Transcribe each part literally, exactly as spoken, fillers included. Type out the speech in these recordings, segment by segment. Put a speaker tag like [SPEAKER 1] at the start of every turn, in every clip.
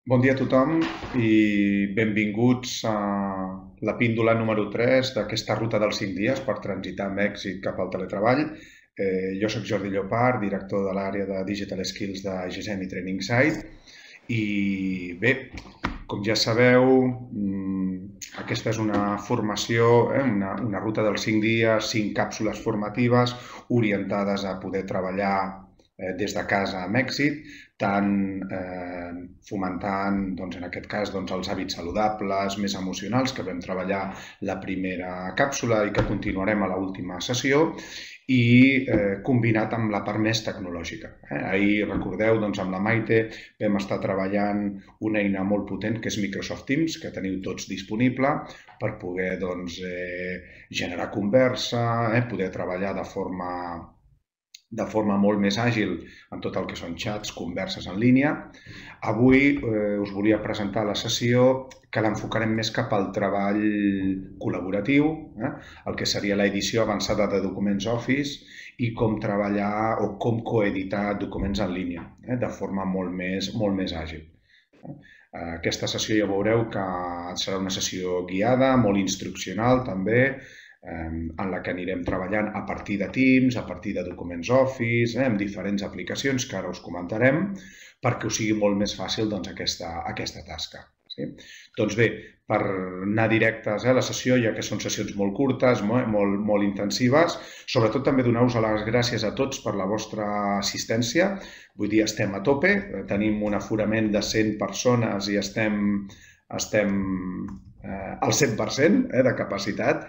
[SPEAKER 1] Bon dia a tothom i benvinguts a la píndola número tres d'aquesta ruta dels cinc dies per transitar amb èxit cap al teletreball. Eh, jo soc Jordi Llopart, director de l'àrea de Digital Skills de G S M i Training Site. I bé, com ja sabeu, aquesta és una formació, eh, una, una ruta dels cinc dies, cinc càpsules formatives orientades a poder treballar eh, des de casa amb èxit, tant eh, fomentant, doncs, en aquest cas, doncs, els hàbits saludables, més emocionals, que vam treballar la primera càpsula i que continuarem a l'última sessió, i eh, combinat amb la part més tecnològica. Eh? Ahir, recordeu, doncs, amb la Maite vam estar treballant una eina molt potent que és Microsoft Teams, que teniu tots disponible per poder doncs, eh, generar conversa, eh, poder treballar de forma de forma molt més àgil en tot el que són xats, converses en línia. Avui eh, us volia presentar la sessió que l'enfocarem més cap al treball col·laboratiu, eh? el que seria l'edició avançada de documents Office i com treballar o com coeditar documents en línia, eh? de forma molt més, molt més àgil. Aquesta sessió ja veureu que serà una sessió guiada, molt instruccional també, en la que anirem treballant a partir de Teams, a partir de documents Office, eh, amb diferents aplicacions que ara us comentarem, perquè us sigui molt més fàcil doncs, aquesta, aquesta tasca. Sí? Doncs bé, per anar directes a la sessió, ja que són sessions molt curtes, molt, molt, molt intensives, sobretot també donar-vos les gràcies a tots per la vostra assistència. Vull dir, estem a tope, tenim un aforament de cent persones i estem, estem eh, al cent per cent eh, de capacitat.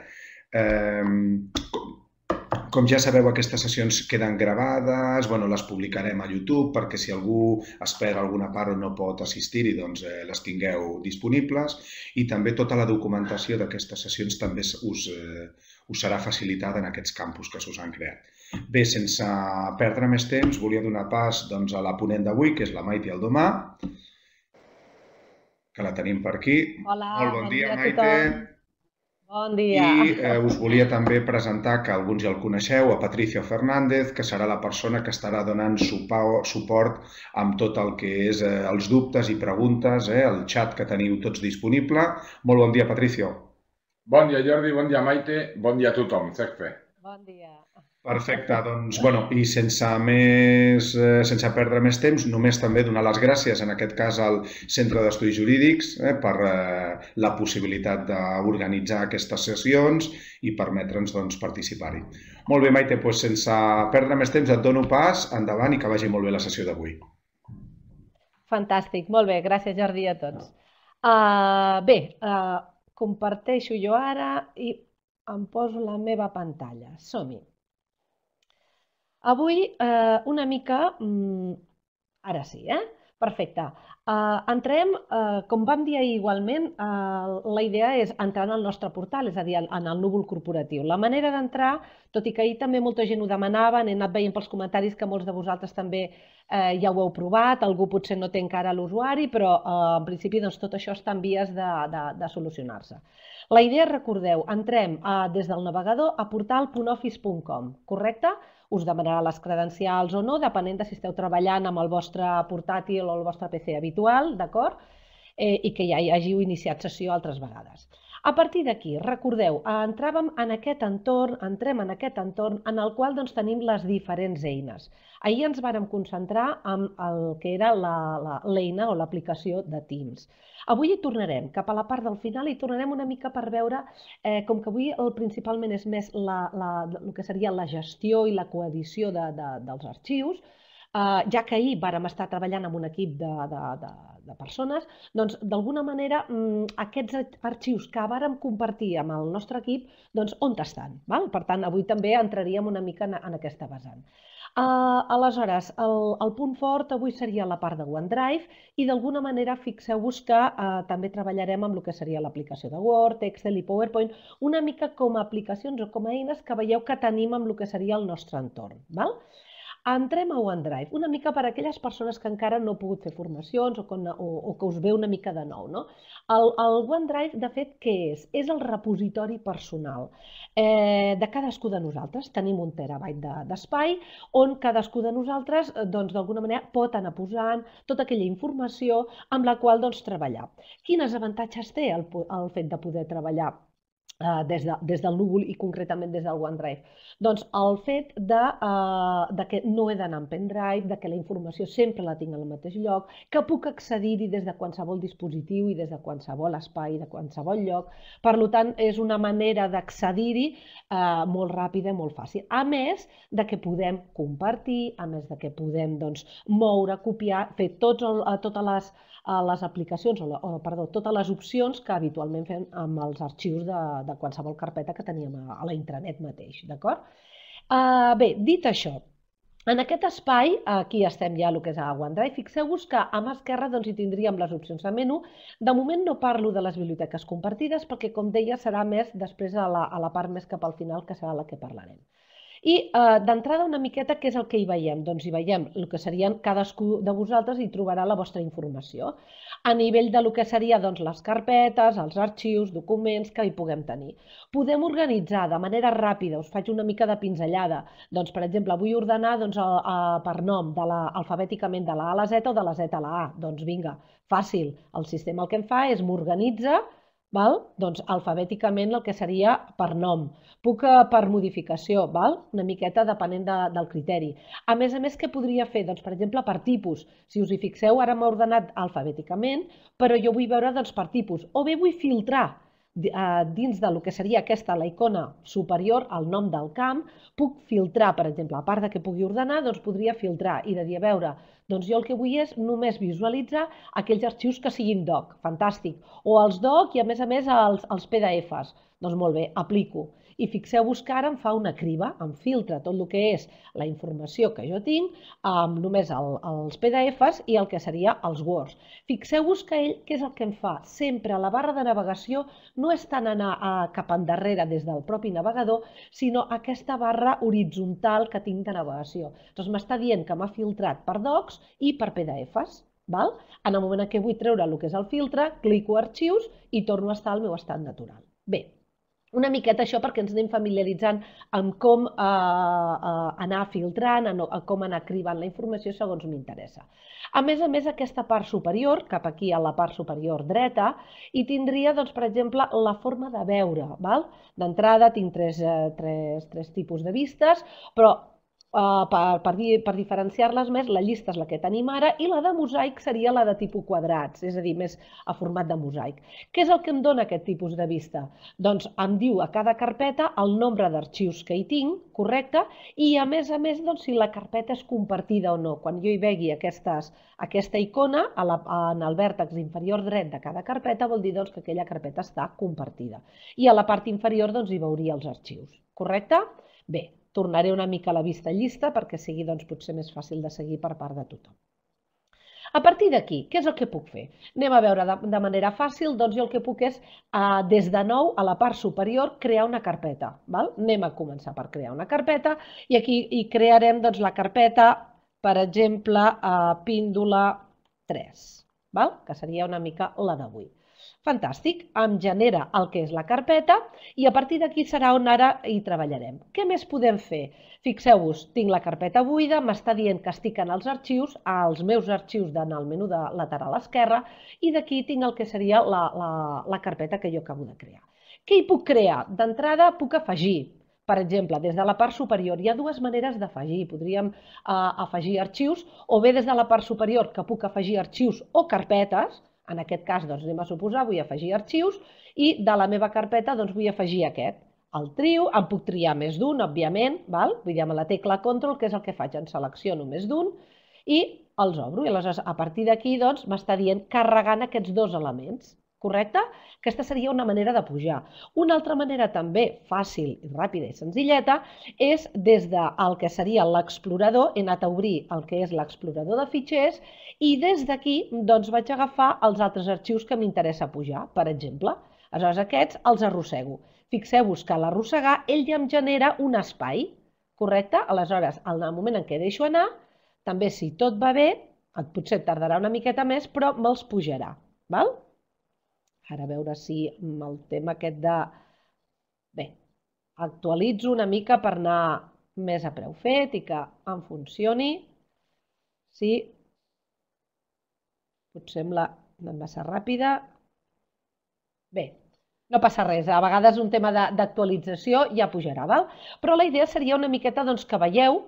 [SPEAKER 1] Com ja sabeu, aquestes sessions queden gravades, bueno, les publicarem a YouTube perquè si algú espera alguna part o no pot assistir-hi, doncs eh, les tingueu disponibles, i també tota la documentació d'aquestes sessions també us, eh, us serà facilitada en aquests campus que s'us han creat. Bé, sense perdre més temps, volia donar pas doncs, a la ponent d'avui, que és la Maite Aldomà, que la tenim per aquí.
[SPEAKER 2] Hola,
[SPEAKER 1] molt bon,
[SPEAKER 2] bon
[SPEAKER 1] dia,
[SPEAKER 2] dia a
[SPEAKER 1] Maite.
[SPEAKER 2] tothom. Bon dia.
[SPEAKER 1] I eh, us volia també presentar, que alguns ja el coneixeu, a Patricio Fernández, que serà la persona que estarà donant suport amb tot el que és eh, els dubtes i preguntes, eh, el xat que teniu tots disponible. Molt bon dia, Patricio.
[SPEAKER 3] Bon dia, Jordi, bon dia, Maite, bon dia a tothom, Cecfe.
[SPEAKER 2] Bon dia.
[SPEAKER 1] Perfecte, doncs, bueno, i sense més, eh, sense perdre més temps, només també donar les gràcies, en aquest cas, al Centre d'Estudis Jurídics eh, per eh, la possibilitat d'organitzar aquestes sessions i permetre'ns doncs, participar-hi. Molt bé, Maite, doncs, sense perdre més temps, et dono pas, endavant, i que vagi molt bé la sessió d'avui.
[SPEAKER 2] Fantàstic, molt bé, gràcies, Jordi, a tots. Uh, bé, uh, comparteixo jo ara i em poso la meva pantalla. Som-hi. Avui eh, una mica, mm, ara sí, eh? Perfecte. Uh, entrem, uh, com vam dir igualment, uh, la idea és entrar en el nostre portal, és a dir, en el núvol corporatiu. La manera d'entrar, tot i que ahir també molta gent ho demanava, he anat veient pels comentaris que molts de vosaltres també uh, ja ho heu provat, algú potser no té encara l'usuari, però uh, en principi doncs, tot això està en vies de, de, de solucionar-se. La idea, recordeu, entrem uh, des del navegador a portal punt office punt com, correcte? Us demanarà les credencials o no, depenent de si esteu treballant amb el vostre portàtil o el vostre P C habitual, d'acord? Eh, I que ja hàgiu iniciat sessió altres vegades. A partir d'aquí, recordeu, entràvem en aquest entorn, entrem en aquest entorn en el qual doncs, tenim les diferents eines. Ahir ens vàrem concentrar en el que era l'eina o l'aplicació de Teams. Avui hi tornarem, cap a la part del final, hi tornarem una mica per veure, eh, com que avui el principalment és més la, la, el que seria la gestió i la coedició de, de, dels arxius, eh, ja que ahir vàrem estar treballant amb un equip de, de, de, de persones, doncs d'alguna manera aquests arxius que vàrem compartir amb el nostre equip, doncs on estan? Val? Per tant, avui també entraríem una mica en, en aquesta vessant. Uh, aleshores, el, el punt fort avui seria la part de OneDrive i d'alguna manera fixeu-vos que uh, també treballarem amb el que seria l'aplicació de Word, Excel i PowerPoint, una mica com a aplicacions o com a eines que veieu que tenim amb el que seria el nostre entorn. Val? Entrem a OneDrive, una mica per a aquelles persones que encara no heu pogut fer formacions o que, o, o que us ve una mica de nou. No? El, el OneDrive, de fet, què és? És el repositori personal eh, de cadascú de nosaltres. Tenim un terabyte d'espai on cadascú de nosaltres doncs, d'alguna manera pot anar posant tota aquella informació amb la qual doncs, treballar. Quins avantatges té el, el fet de poder treballar Des, de, des del núvol i concretament des del OneDrive? Doncs el fet de, uh, de que no he d'anar en pendrive, de que la informació sempre la tinc al mateix lloc, que puc accedir-hi des de qualsevol dispositiu i des de qualsevol espai, de qualsevol lloc. Per tant, és una manera d'accedir-hi uh, molt ràpida i molt fàcil. A més de que podem compartir, a més de que podem doncs, moure, copiar, fer tots el, totes les a les aplicacions, o, o perdó, totes les opcions que habitualment fem amb els arxius de, de qualsevol carpeta que teníem a, a la intranet mateix, d'acord? Uh, bé, dit això, en aquest espai, aquí estem ja el que és a OneDrive, fixeu-vos que a mà esquerra doncs, hi tindríem les opcions de menú. De moment no parlo de les biblioteques compartides perquè, com deia, serà més després a la, a la part més cap al final, que serà la que parlarem. I eh, d'entrada una miqueta què és el que hi veiem? Doncs hi veiem el que serien cadascú de vosaltres i trobarà la vostra informació. A nivell de lo que seria doncs, les carpetes, els arxius, documents que hi puguem tenir. Podem organitzar de manera ràpida, us faig una mica de pinzellada. Doncs, per exemple, vull ordenar doncs, a, a, per nom, de la, alfabèticament de la A a la Z o de la Z a la A. Doncs vinga, fàcil. El sistema el que em fa és m'organitza Val? Doncs alfabèticament el que seria per nom. Puc per modificació, val? Una miqueta depenent de, del criteri. A més a més, què podria fer? Doncs, per exemple, per tipus. Si us hi fixeu, ara m'ha ordenat alfabèticament, però jo vull veure doncs, per tipus. O bé vull filtrar dins del que seria aquesta, la icona superior, el nom del camp, puc filtrar, per exemple, a part de que pugui ordenar, doncs podria filtrar i de dir, a veure, doncs jo el que vull és només visualitzar aquells arxius que siguin doc, fantàstic, o els doc i a més a més els, els P D Fs, doncs molt bé, aplico. I fixeu-vos que ara em fa una criba, em filtra tot el que és la informació que jo tinc, amb només el, els P D Fs i el que seria els Words. Fixeu-vos que ell, què és el que em fa? Sempre a la barra de navegació no és tant anar a, cap endarrere des del propi navegador, sinó aquesta barra horitzontal que tinc de navegació. Doncs m'està dient que m'ha filtrat per docs i per P D Fs. Val? En el moment en què vull treure el que és el filtre, clico arxius i torno a estar al meu estat natural. Bé, una miqueta això perquè ens anem familiaritzant amb com eh, eh, anar filtrant, a com anar cribant la informació segons m'interessa. A més a més, aquesta part superior, cap aquí a la part superior dreta, hi tindria, doncs, per exemple, la forma de veure. D'entrada tinc tres, eh, tres, tres tipus de vistes, però Uh, per, per, per diferenciar-les més, la llista és la que tenim ara i la de mosaic seria la de tipus quadrats, és a dir, més a format de mosaic. Què és el que em dona aquest tipus de vista? Doncs em diu a cada carpeta el nombre d'arxius que hi tinc, correcte, i a més a més doncs, si la carpeta és compartida o no. Quan jo hi vegi aquestes, aquesta icona a la, en el vèrtex inferior dret de cada carpeta vol dir doncs, que aquella carpeta està compartida. I a la part inferior doncs, hi veuria els arxius, correcte? Bé, tornaré una mica a la vista llista perquè sigui doncs, potser més fàcil de seguir per part de tothom. A partir d'aquí, què és el que puc fer? Anem a veure de, de manera fàcil, doncs jo el que puc és, eh, des de nou, a la part superior, crear una carpeta. Val? Anem a començar per crear una carpeta i aquí hi crearem doncs, la carpeta, per exemple, eh, píndola tres, val? Que seria una mica la d'avui. Fantàstic, em genera el que és la carpeta i a partir d'aquí serà on ara hi treballarem. Què més podem fer? Fixeu-vos, tinc la carpeta buida, m'està dient que estic en els arxius, als meus arxius en el menú de lateral esquerre i d'aquí tinc el que seria la, la, la carpeta que jo acabo de crear. Què hi puc crear? D'entrada puc afegir. Per exemple, des de la part superior hi ha dues maneres d'afegir. Podríem eh, afegir arxius o bé des de la part superior que puc afegir arxius o carpetes. En aquest cas, doncs, anem a suposar, vull afegir arxius i de la meva carpeta doncs, vull afegir aquest. El trio, em puc triar més d'un, òbviament, val? Vull dir, amb la tecla control, que és el que faig, en selecciono més d'un i els obro. I aleshores, a partir d'aquí, doncs, m'està dient carregant aquests dos elements. Correcte? Aquesta seria una manera de pujar. Una altra manera també fàcil, ràpida i senzilleta és des del que seria l'explorador, he anat a obrir el que és l'explorador de fitxers i des d'aquí doncs, vaig agafar els altres arxius que m'interessa pujar, per exemple. Aleshores aquests els arrossego. Fixeu-vos que a l'arrossegar ell ja em genera un espai. correcte? Aleshores, en el moment en què deixo anar, també si tot va bé, potser tardarà una miqueta més, però me'ls pujarà. Ara a veure si amb el tema aquest de... Bé, actualitzo una mica per anar més a preu fet i que em funcioni. Sí, potser sembla massa ràpida. Bé, no passa res, a vegades un tema d'actualització ja pujarà, però la idea seria una miqueta que veieu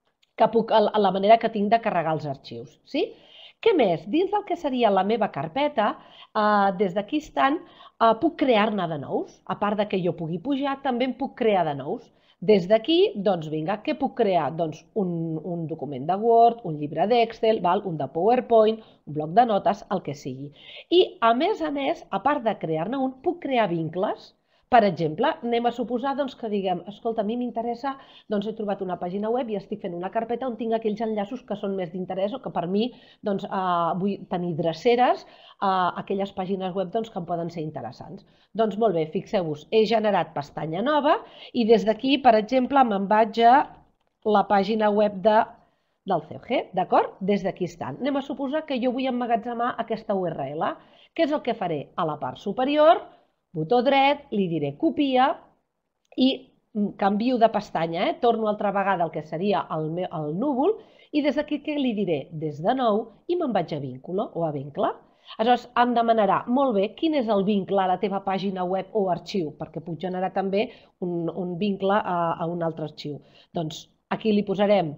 [SPEAKER 2] la manera que tinc de carregar els arxius. Què més? Dins del que seria la meva carpeta, des d'aquí estant, puc crear-ne de nous. A part que jo pugui pujar, també en puc crear de nous. Des d'aquí, doncs vinga, què puc crear? Doncs un document de Word, un llibre d'Excel, un de PowerPoint, un bloc de notes, el que sigui. I a més a més, a part de crear-ne un, puc crear vincles. Per exemple, anem a suposar que diguem, escolta, a mi m'interessa, doncs he trobat una pàgina web i estic fent una carpeta on tinc aquells enllaços que són més d'interès o que per mi vull tenir dreceres a aquelles pàgines web que em poden ser interessants. Doncs molt bé, fixeu-vos, he generat pestanya nova i des d'aquí, per exemple, me'n vaig a la pàgina web del C E U G, d'acord? Des d'aquí estan. Anem a suposar que jo vull emmagatzemar aquesta U R L. Què és el que faré? A la part superior, botó dret, li diré copia i canvio de pestanya, torno altra vegada al que seria el núvol i des d'aquí què li diré? Des de nou i me'n vaig a vinculo o a vincle. Aleshores em demanarà, molt bé, quin és el vincle a la teva pàgina web o arxiu? Perquè puc generar també un vincle a un altre arxiu. Doncs aquí li posarem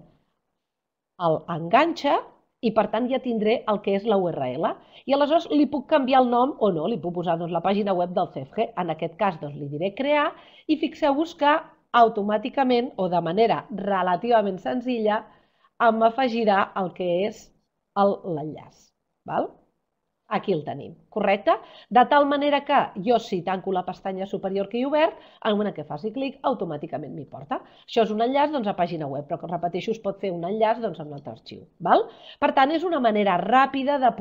[SPEAKER 2] l'enganxa i per tant ja tindré el que és la U R L. I aleshores li puc canviar el nom o no, li puc posar la pàgina web del C E U G. En aquest cas li diré crear i fixeu-vos que automàticament o de manera relativament senzilla em afegirà el que és l'enllaç. Aquí el tenim, correcte? De tal manera que jo si tanco la pestanya superior que he obert, en el moment que faci clic, automàticament m'hi porta. Això és un enllaç a pàgina web, però que repeteixo, es pot fer un enllaç a un altre arxiu. Per tant, és una manera ràpida de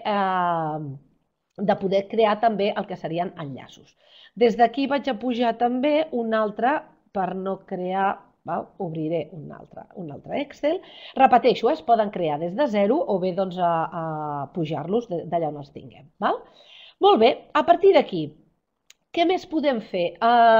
[SPEAKER 2] poder crear també el que serien enllaços. Des d'aquí vaig a pujar també un altre, per no crear... obriré un altre Excel. Repeteixo, es poden crear des de zero o bé pujar-los d'allà on els tinguem. Molt bé, a partir d'aquí, què més podem fer?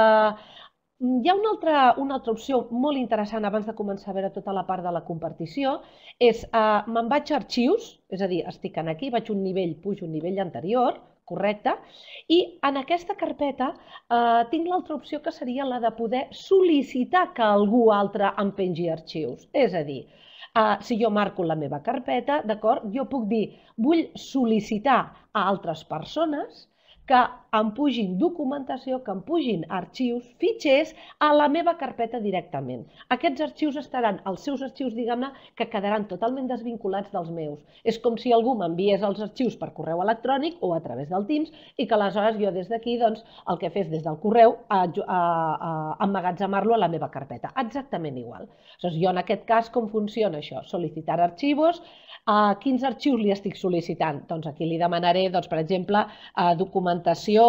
[SPEAKER 2] Hi ha una altra opció molt interessant abans de començar a veure tota la part de la compartició, és me'n vaig a arxius, és a dir, estic aquí, vaig un nivell, pujo un nivell anterior, correcte? I en aquesta carpeta tinc l'altra opció que seria la de poder sol·licitar que algú altre em pengi arxius. És a dir, si jo marco la meva carpeta, d'acord, jo puc dir, vull sol·licitar a altres persones que em pugin documentació, que em pugin arxius, fitxers, a la meva carpeta directament. Aquests arxius estaran, els seus arxius, diguem-ne, que quedaran totalment desvinculats dels meus. És com si algú m'enviés els arxius per correu electrònic o a través del Teams i que aleshores jo des d'aquí, doncs, el que fes des del correu, emmagatzemar-lo a la meva carpeta. Exactament igual. Jo en aquest cas, com funciona això? Sol·licitar arxivos. Quins arxius li estic sol·licitant? Doncs aquí li demanaré, per exemple, documentació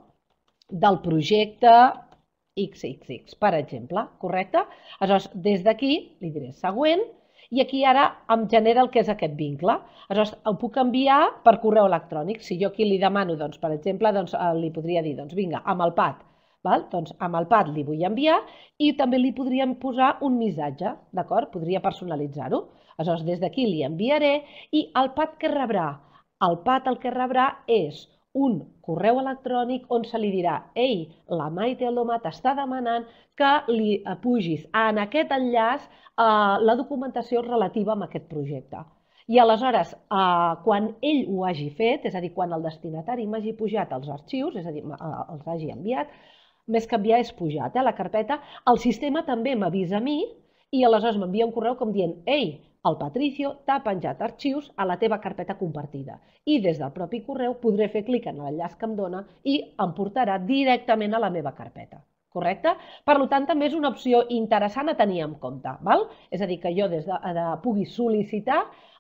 [SPEAKER 2] del projecte ics ics ics, per exemple, correcte? Aleshores, des d'aquí li diré següent i aquí ara em genera el que és aquest vincle. Aleshores, ho puc enviar per correu electrònic. Si jo aquí li demano, per exemple, li podria dir, doncs vinga, amb el pad. Doncs amb el pad li vull enviar i també li podríem posar un missatge, d'acord? Podria personalitzar-ho. Aleshores, des d'aquí li enviaré i el pad que rebrà? El pad el que rebrà és un correu electrònic on se li dirà ei, la Maite Alomà t'està demanant que li pugis en aquest enllaç la documentació relativa a aquest projecte. I aleshores, quan ell ho hagi fet, és a dir, quan el destinatari m'hagi pujat els arxius, és a dir, els hagi enviat, més que enviar és pujat a la carpeta, el sistema també m'avisa a mi i aleshores m'envia un correu com dient ei, el Patricio t'ha penjat arxius a la teva carpeta compartida i des del propi correu podré fer clic en l'enllaç que em dona i em portarà directament a la meva carpeta. Correcte? Per tant, també és una opció interessant a tenir en compte. És a dir, que jo pugui sol·licitar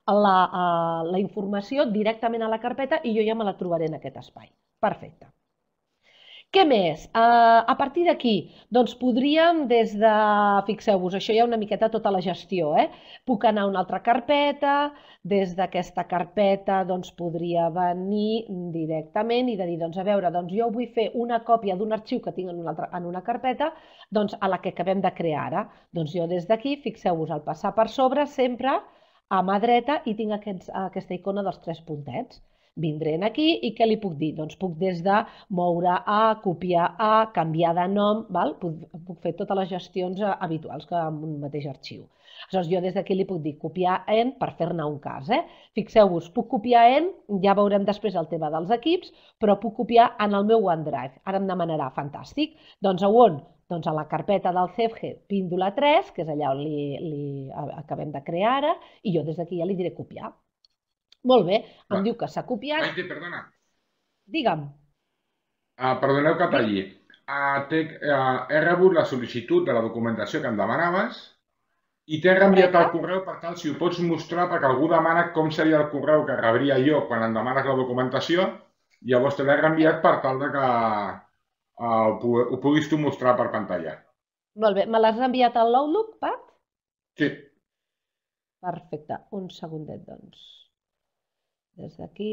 [SPEAKER 2] la informació directament a la carpeta i jo ja me la trobaré en aquest espai. Perfecte. Què més? Uh, a partir d'aquí, doncs podríem des de, fixeu-vos, això hi ha una miqueta tota la gestió, eh? Puc anar a una altra carpeta, des d'aquesta carpeta doncs podria venir directament i de dir, doncs a veure, doncs jo vull fer una còpia d'un arxiu que tinc en una, altra, en una carpeta, doncs a la que acabem de crear ara. Doncs jo des d'aquí, fixeu-vos, al passar per sobre, sempre a mà dreta i tinc aquests, aquesta icona dels tres puntets. Vindré aquí i què li puc dir? Doncs puc des de moure a, copiar a, canviar de nom, val? Puc, puc fer totes les gestions habituals que en un mateix arxiu. Aleshores, jo des d'aquí li puc dir copiar en per fer-ne un cas. Eh? Fixeu-vos, puc copiar en, ja veurem després el tema dels equips, però puc copiar en el meu OneDrive. Ara em demanarà, fantàstic, doncs a on? Doncs a la carpeta del C F G Píndola tres, que és allà on li, li acabem de crear ara, i jo des d'aquí ja li diré copiar. Molt bé, em diu que s'ha copiat.
[SPEAKER 3] Maite, perdona.
[SPEAKER 2] Digue'm.
[SPEAKER 3] Uh, perdoneu que talli. Uh, uh, he rebut la sol·licitud de la documentació que em demanaves i t'he reenviat el correu per tal, si ho pots mostrar, perquè algú demana com seria el correu que rebria jo quan em demanes la documentació, llavors te l'he reenviat per tal de que uh, ho, ho puguis tu mostrar per pantalla.
[SPEAKER 2] Molt bé, me l'has reenviat a l'Outlook, Pat?
[SPEAKER 3] Sí.
[SPEAKER 2] Perfecte, un segundet, doncs. Des d'aquí,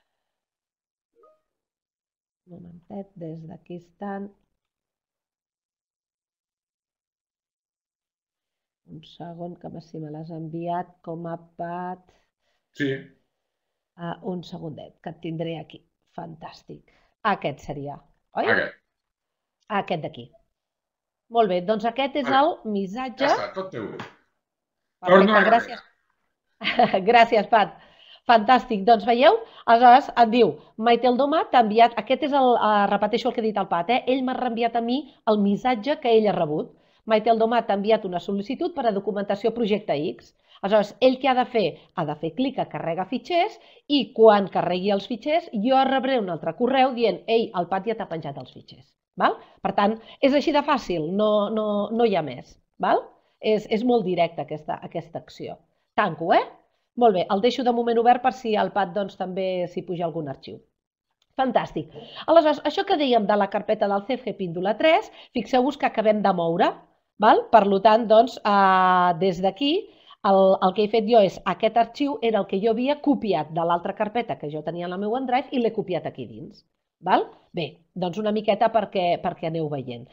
[SPEAKER 2] un momentet, des d'aquí estan. Un segon, que si me l'has enviat com a Pat.
[SPEAKER 3] Sí.
[SPEAKER 2] Uh, un segundet, que et tindré aquí. Fantàstic. Aquest seria, oi?
[SPEAKER 3] Aquest.
[SPEAKER 2] Aquest d'aquí. Molt bé, doncs aquest és el missatge.
[SPEAKER 3] Ja està, tot teu.
[SPEAKER 2] Perfecte, gràcies. Gràcies, Pat. Fantàstic, doncs veieu? Aleshores et diu, Maite Aldoma t'ha enviat, aquest és el, uh, repeteixo el que ha dit el Pat, eh? Ell m'ha reenviat a mi el missatge que ell ha rebut. Maite Aldoma t'ha enviat una sol·licitud per a documentació projecte X. Aleshores, ell què ha de fer? Ha de fer clic a carrega fitxers i quan carregui els fitxers jo rebré un altre correu dient, ei, el Pat ja t'ha penjat els fitxers. Val? Per tant, és així de fàcil, no, no, no hi ha més. Val? És, és molt directa aquesta, aquesta acció. Tanco, eh? Molt bé, el deixo de moment obert per si al Pat doncs, també s'hi puja algun arxiu. Fantàstic. Aleshores, això que dèiem de la carpeta del C F G Píndola tres, fixeu-vos que acabem de moure. Val? Per tant, doncs, eh, des d'aquí, el, el que he fet jo és, aquest arxiu era el que jo havia copiat de l'altra carpeta que jo tenia en el meu OneDrive i l'he copiat aquí dins. Val? Bé, doncs una miqueta perquè, perquè aneu veient.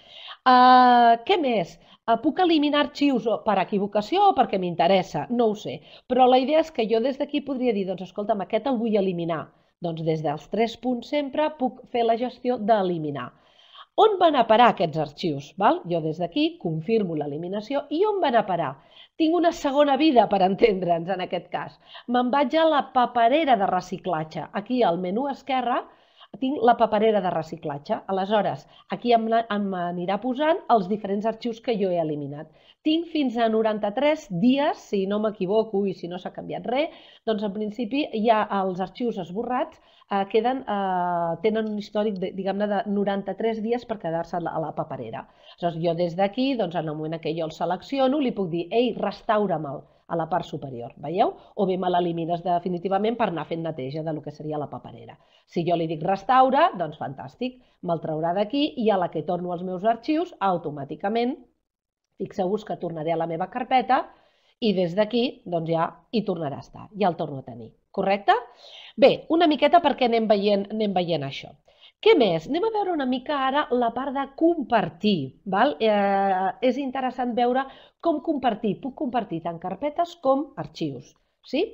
[SPEAKER 2] Uh, què més? Uh, puc eliminar arxius per equivocació o perquè m'interessa? No ho sé. Però la idea és que jo des d'aquí podria dir, doncs escolta'm, aquest el vull eliminar. Doncs des dels tres punts sempre puc fer la gestió d'eliminar. On van a parar aquests arxius? Val? Jo des d'aquí confirmo l'eliminació i on van a parar? Tinc una segona vida, per entendre'ns en aquest cas. Me'n vaig a la paperera de reciclatge. Aquí al menú esquerre tinc la paperera de reciclatge. Aleshores, aquí em, em anirà posant els diferents arxius que jo he eliminat. Tinc fins a noranta-tres dies, si no m'equivoco i si no s'ha canviat res, doncs en principi ja els arxius esborrats eh, queden, eh, tenen un històric, diguem-ne, de noranta-tres dies per quedar-se a la paperera. Aleshores, jo des d'aquí, doncs, en el moment que jo el selecciono, li puc dir, ei, restaura-me'l a la part superior, veieu? O bé me l'elimines definitivament per anar fent neteja del que seria la paperera. Si jo li dic restaura, doncs fantàstic, me'l traurà d'aquí i a la que torno als meus arxius, automàticament, fixeu-vos que tornaré a la meva carpeta i des d'aquí doncs ja hi tornarà a estar, ja el torno a tenir. Correcte? Bé, una miqueta perquè anem veient, anem veient això. Què més? Anem a veure una mica ara la part de compartir. Val? Eh, és interessant veure com compartir. Puc compartir tant carpetes com arxius. Sí?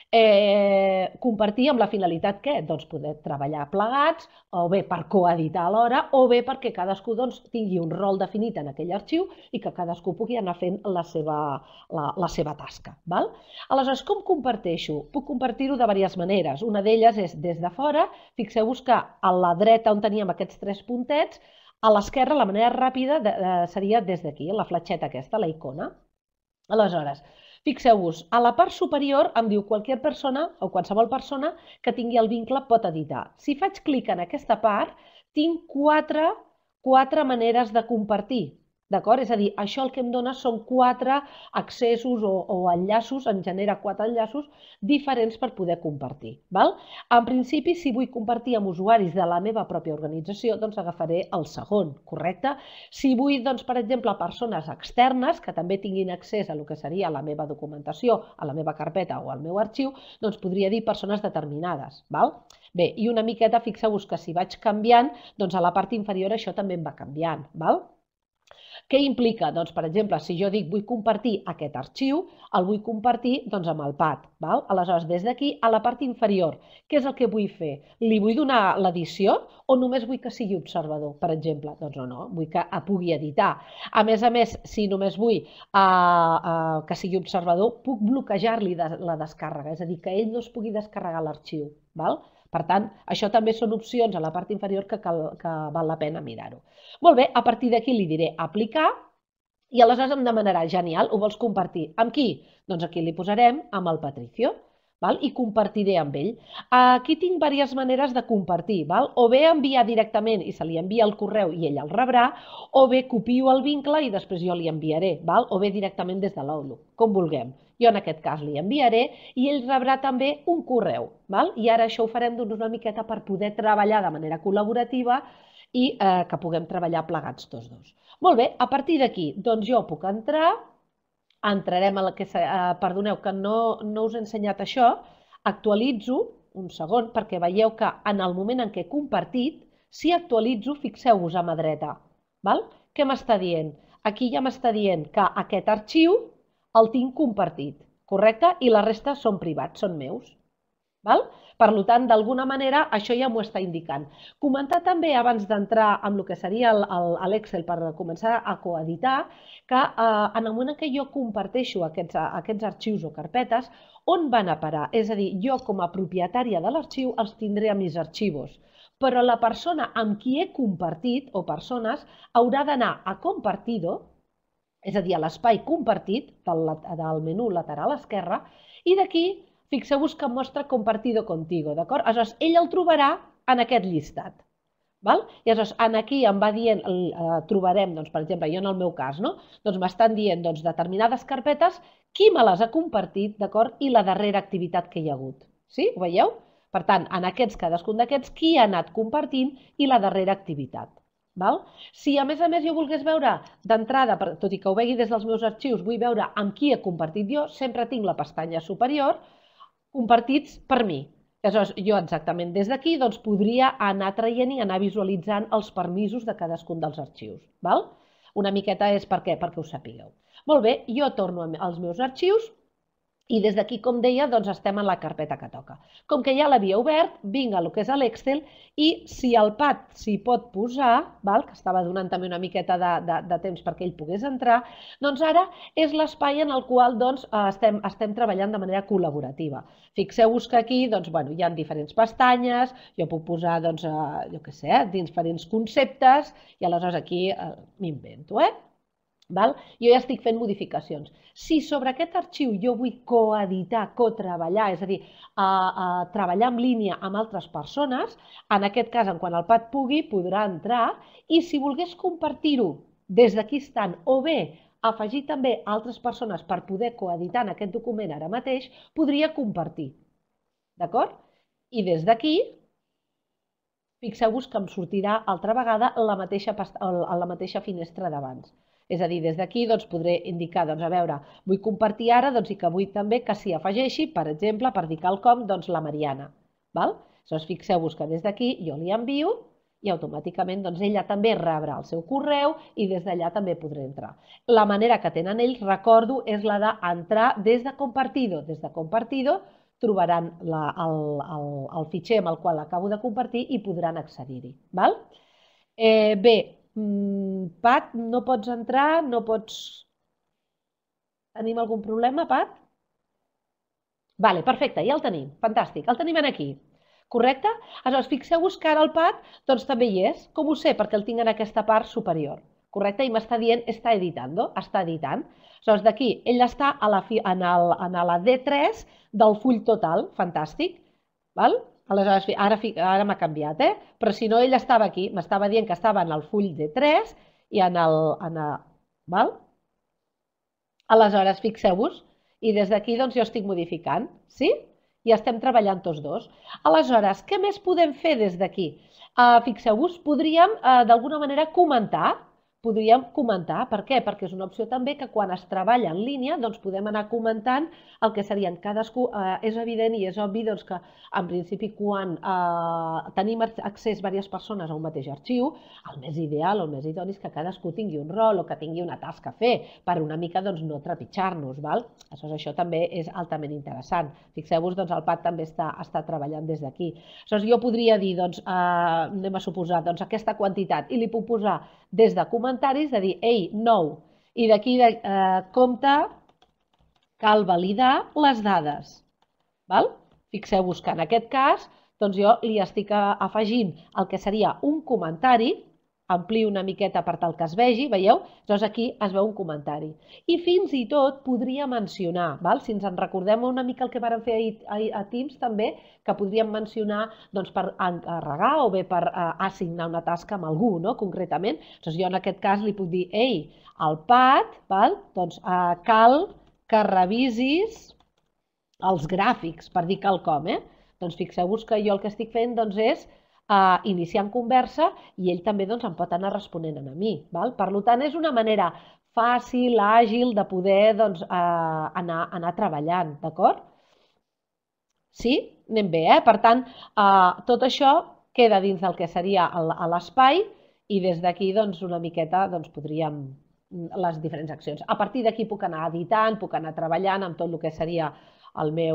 [SPEAKER 2] Eh, compartir amb la finalitat què? Doncs poder treballar plegats, o bé per coeditar alhora, o bé perquè cadascú doncs, tingui un rol definit en aquell arxiu i que cadascú pugui anar fent la seva, la, la seva tasca. Val? Aleshores, com comparteixo? Puc compartir-ho de diverses maneres. Una d'elles és des de fora. Fixeu-vos que a la dreta on teníem aquests tres puntets, a l'esquerra la manera ràpida de, de, seria des d'aquí, la fletxeta aquesta, la icona. Aleshores, fixeu-vos, a la part superior em diu qualsevol persona o qualsevol persona que tingui el vincle pot editar. Si faig clic en aquesta part, tinc quatre, quatre maneres de compartir. D'acord? És a dir, això el que em dona són quatre accessos o, o enllaços, em genera quatre enllaços diferents per poder compartir. Val? En principi, si vull compartir amb usuaris de la meva pròpia organització, doncs agafaré el segon, correcte? Si vull, doncs, per exemple, persones externes que també tinguin accés a el que seria la meva documentació, a la meva carpeta o al meu arxiu, doncs podria dir persones determinades. Val? Bé, i una miqueta, fixeu-vos que si vaig canviant, doncs a la part inferior això també em va canviant. Val? Què implica? Doncs, per exemple, si jo dic vull compartir aquest arxiu, el vull compartir doncs, amb el pad. Val? Aleshores, des d'aquí, a la part inferior, què és el que vull fer? Li vull donar l'edició o només vull que sigui observador, per exemple? Doncs no, no, vull que pugui editar. A més a més, si només vull uh, uh, que sigui observador, puc bloquejar-li de, la descàrrega, és a dir, que ell no es pugui descarregar l'arxiu. Val? Per tant, això també són opcions a la part inferior que, cal, que val la pena mirar-ho. Molt bé, a partir d'aquí li diré aplicar i aleshores em demanarà, genial, ho vols compartir? Amb qui? Doncs aquí li posarem amb el Patricio. Val? I compartiré amb ell. Aquí tinc diverses maneres de compartir. Val? O bé enviar directament i se li envia el correu i ell el rebrà, o bé copio el vincle i després jo li enviaré, val? O bé directament des de l'Outlook, com vulguem. Jo en aquest cas li enviaré i ell rebrà també un correu. Val? I ara això ho farem una miqueta per poder treballar de manera col·laborativa i eh, que puguem treballar plegats tots dos. Molt bé, a partir d'aquí, doncs jo puc entrar, entrarem a la que... Eh, perdoneu, que no, no us he ensenyat això, actualitzo, un segon, perquè veieu que en el moment en què he compartit, si actualitzo, fixeu-vos a mà dreta. Val? Què m'està dient? Aquí ja m'està dient que aquest arxiu el tinc compartit, correcte? I la resta són privats, són meus. Val? Per tant, d'alguna manera, això ja m'ho està indicant. Comentar també, abans d'entrar en el que seria l'Excel per començar a coeditar, que eh, en el moment en què jo comparteixo aquests, aquests arxius o carpetes, on van a parar? És a dir, jo com a propietària de l'arxiu els tindré a mis arxivos, però la persona amb qui he compartit, o persones, haurà d'anar a Compartido, és a dir, a l'espai compartit del, del menú lateral esquerre, i d'aquí fixeu-vos que em mostra Compartido contigo, d'acord? Aleshores, ell el trobarà en aquest llistat. Val? I aleshores, aquí em va dient, eh, trobarem, doncs, per exemple, jo en el meu cas, no? Doncs m'estan dient doncs, determinades carpetes, qui me les ha compartit, d'acord? I la darrera activitat que hi ha hagut. Sí? Ho veieu? Per tant, en aquests, cadascun d'aquests, qui ha anat compartint i la darrera activitat. Val? Si a més a més jo volgués veure d'entrada, tot i que ho vegi des dels meus arxius, vull veure amb qui he compartit jo, sempre tinc la pestanya superior, compartits per mi. Aleshores, jo exactament des d'aquí doncs, podria anar traient i anar visualitzant els permisos de cadascun dels arxius. Val? Una miqueta és per què? Perquè ho sapigueu. Molt bé, jo torno als meus arxius i des d'aquí, com deia, doncs estem en la carpeta que toca. Com que ja l'havia obert, vinc a lo que és l'Excel i si el pad s'hi pot posar, val? Que estava donant també una miqueta de, de, de temps perquè ell pogués entrar, doncs ara és l'espai en el qual doncs, estem, estem treballant de manera col·laborativa. Fixeu-vos que aquí doncs, bueno, hi ha diferents pestanyes, jo puc posar doncs, eh, jo què sé, diferents conceptes i aleshores aquí eh, m'invento, eh? Val? Jo ja estic fent modificacions. Si sobre aquest arxiu jo vull coeditar, cotreballar, és a dir, a, a treballar en línia amb altres persones, en aquest cas, en quan el pad pugui, podrà entrar i si volgués compartir-ho des d'aquí estant o bé afegir també altres persones per poder coeditar en aquest document ara mateix, podria compartir. D'acord? I des d'aquí, fixeu-vos que em sortirà altra vegada la mateixa, la mateixa finestra d'abans. És a dir, des d'aquí doncs, podré indicar, doncs, a veure, vull compartir ara doncs, i que vull també que s'hi afegeixi, per exemple, per dir quelcom, doncs, la Mariana. Val? Aleshores, fixeu-vos que des d'aquí jo li envio i automàticament doncs, ella també rebrà el seu correu i des d'allà també podré entrar. La manera que tenen ells, recordo, és la d'entrar des de Compartido. Des de Compartido trobaran la, el, el, el fitxer amb el qual acabo de compartir i podran accedir-hi. Val? Eh, bé, Pat, no pots entrar, no pots... Tenim algun problema, Pat? Vale, perfecte, ja el tenim, fantàstic, el tenim aquí, correcte? Aleshores, fixeu-vos que ara el Pat doncs, també hi és, com ho sé? Perquè el tinc en aquesta part superior, correcte? I m'està dient, està editando, està editant. Aleshores, d'aquí, ell està a la, en, el, en la D tres del full total, fantàstic, val? Aleshores, ara, ara m'ha canviat, eh? Però si no, ell estava aquí, m'estava dient que estava en el full D tres i en el, en el, Val? Aleshores, fixeu-vos, i des d'aquí doncs, jo estic modificant, sí? I estem treballant tots dos. Aleshores, què més podem fer des d'aquí? Uh, Fixeu-vos, podríem uh, d'alguna manera comentar, podríem comentar, per què? Perquè és una opció també que quan es treballa en línia doncs podem anar comentant el que serien cadascú. Eh, és evident i és obvi doncs, que en principi quan eh, tenim accés diverses persones a un mateix arxiu, el més ideal o el més idoni és que cadascú tingui un rol o que tingui una tasca a fer per una mica doncs, no trepitjar-nos. Això, això també és altament interessant. Fixeu-vos, doncs, el Pat també està, està treballant des d'aquí. Jo podria dir, doncs, eh, anem a suposar, doncs, aquesta quantitat i li puc posar des de comentaris de dir, ei, nou, i d'aquí eh, compte, cal validar les dades. Val? Fixeu-vos que en aquest cas doncs jo li estic afegint el que seria un comentari, amplio una miqueta per tal que es vegi, veieu? Llavors aquí es veu un comentari. I fins i tot podria mencionar, val? Si ens en recordem una mica el que vàrem fer ahir a Teams també, que podríem mencionar doncs, per encarregar o bé per eh, assignar una tasca amb algú, no? Concretament. Doncs jo en aquest cas li puc dir, ei, al Pat, val? Doncs eh, cal que revisis els gràfics, per dir quelcom, eh? Doncs fixeu-vos que jo el que estic fent doncs, és uh, iniciant conversa i ell també doncs, em pot anar responent a mi. Val? Per tant, és una manera fàcil, àgil de poder doncs, uh, anar, anar treballant, d'acord? Sí? Anem bé, eh? Per tant, uh, tot això queda dins del que seria l'espai i des d'aquí doncs, una miqueta doncs, podríem les diferents accions. A partir d'aquí puc anar editant, puc anar treballant amb tot el que seria el meu,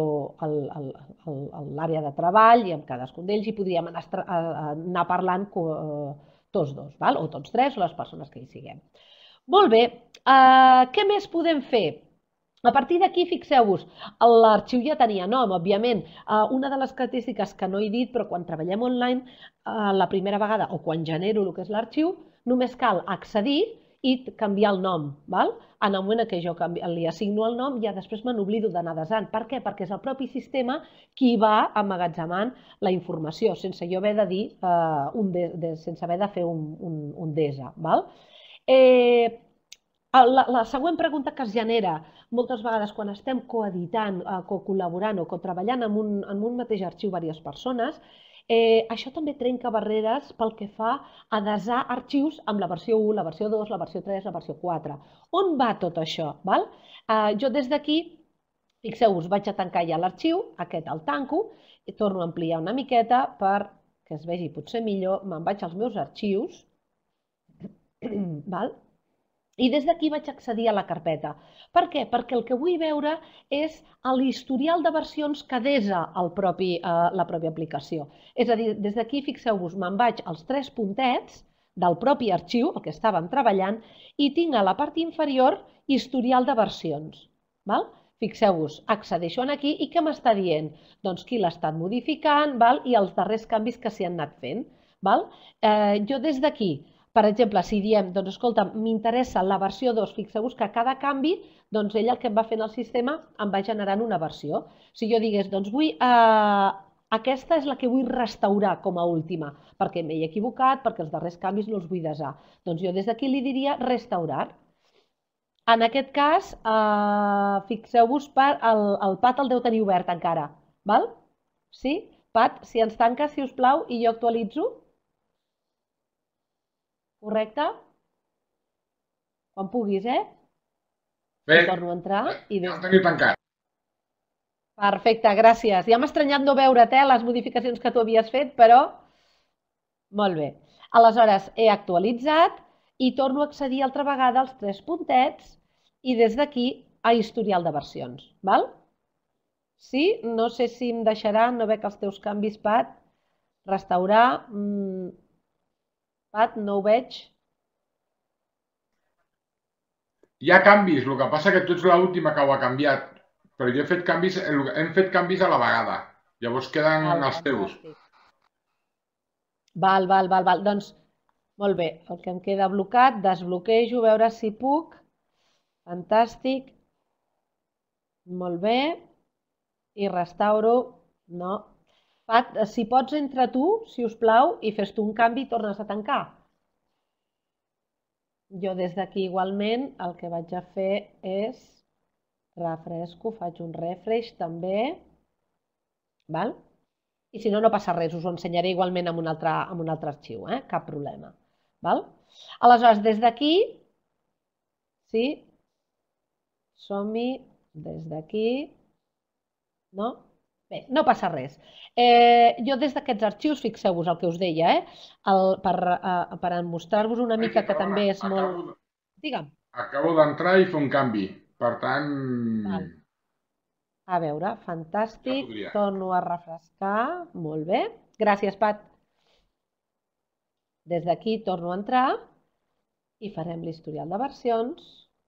[SPEAKER 2] l'àrea de treball i amb cadascun d'ells i podríem anar, anar parlant tots dos, val? O tots tres, o les persones que hi siguem. Molt bé, uh, què més podem fer? A partir d'aquí, fixeu-vos, l'arxiu ja tenia nom, òbviament. Uh, una de les característiques que no he dit, però quan treballem online, uh, la primera vegada, o quan genero el que és l'arxiu, només cal accedir i canviar el nom. Val? En el moment que jo li assigno el nom, ja després me n'oblido d'anar desant. Per què? Perquè és el propi sistema qui va emmagatzemant la informació, sense jo haver de dir, eh, un de, de, sense haver de fer un, un, un desa. Val? Eh, la, la següent pregunta que es genera moltes vegades quan estem coeditant, eh, co-col·laborant o co-treballant en un, en un mateix arxiu diverses persones, Eh, això també trenca barreres pel que fa a desar arxius amb la versió u, la versió dos, la versió tres, la versió quatre. On va tot això? Val? Eh, jo des d'aquí, fixeu-vos, vaig a tancar ja l'arxiu, aquest el tanco, i torno a ampliar una miqueta per que es vegi potser millor, me'n vaig als meus arxius, val? I des d'aquí vaig accedir a la carpeta. Per què? Perquè el que vull veure és l'historial de versions que desa el propi, eh, la pròpia aplicació. És a dir, des d'aquí, fixeu-vos, me'n vaig als tres puntets del propi arxiu, el que estàvem treballant, i tinc a la part inferior historial de versions. Val? Fixeu-vos, accedeixo aquí i què m'està dient? Doncs qui l'ha estat modificant, val? I els darrers canvis que s'hi han anat fent. Val? Eh, jo des d'aquí, per exemple, si diem, doncs escolta, m'interessa la versió dos, fixeu-vos que cada canvi, doncs ell el que em va fent el sistema em va generant una versió. Si jo digués, doncs vull, eh, aquesta és la que vull restaurar com a última, perquè m'he equivocat, perquè els darrers canvis no els vull desar. Doncs jo des d'aquí li diria restaurar. En aquest cas, eh, fixeu-vos, el, el Pat el deu tenir obert encara, val? Sí? Pat, si ens tanques, si us plau, i jo actualitzo. Correcte? Quan puguis, eh?
[SPEAKER 3] Bé,
[SPEAKER 2] torno a entrar i
[SPEAKER 3] ja el teniu tancat.
[SPEAKER 2] Perfecte, gràcies. Ja m'ha estranyat no veure't, eh, les modificacions que tu havies fet, però molt bé. Aleshores, he actualitzat i torno a accedir altra vegada als tres puntets i des d'aquí a historial de versions. Val? Sí? No sé si em deixarà, no veig els teus canvis, Pat. Restaurar... Mmm... Pat, no ho veig.
[SPEAKER 3] Hi ha canvis, el que passa que tu ets l'última que ho ha canviat, però jo he fet canvis, hem fet canvis a la vegada, llavors queden val, els teus.
[SPEAKER 2] Val, val, val, val, doncs molt bé, el que em queda blocat, desbloquejo, a veure si puc. Fantàstic. Molt bé. I restauro. No. Pat, si pots, entra tu, si us plau, i fes tu un canvi i tornes a tancar. Jo des d'aquí igualment el que vaig a fer és refresco, faig un refresh també, val? I si no, no passa res, us ho ensenyaré igualment en un altre, en un altre arxiu, eh? Cap problema. Val? Aleshores, des d'aquí, sí, som-hi, des d'aquí, no? Bé, no passa res. Eh, jo des d'aquests arxius, fixeu-vos el que us deia, eh? El, per, eh, per mostrar-vos una mica que també és molt... Digue'm.
[SPEAKER 3] Acabo d'entrar i fer un canvi, per tant...
[SPEAKER 2] Val. A veure, fantàstic, torno a refrescar, molt bé. Gràcies, Pat. Des d'aquí torno a entrar i farem l'historial de versions.